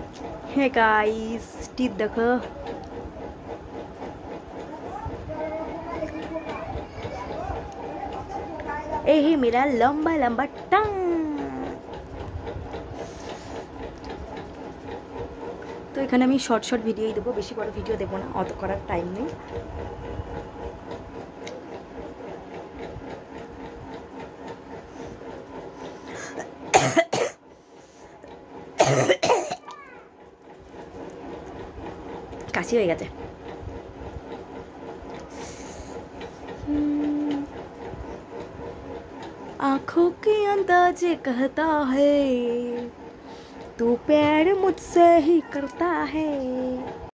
Hey guys teeth देखो। यही मेरा लंबा लंबा टंग। तो এখানে আমি শর্ট শর্ট ভিডিওই দেবো, বেশি বড় ভিডিও দেবো না, অত করার টাইম নেই। কাশি হয়ে গেছে। आँखों के अंदाजे कहता है तू प्यार मुझसे ही करता है।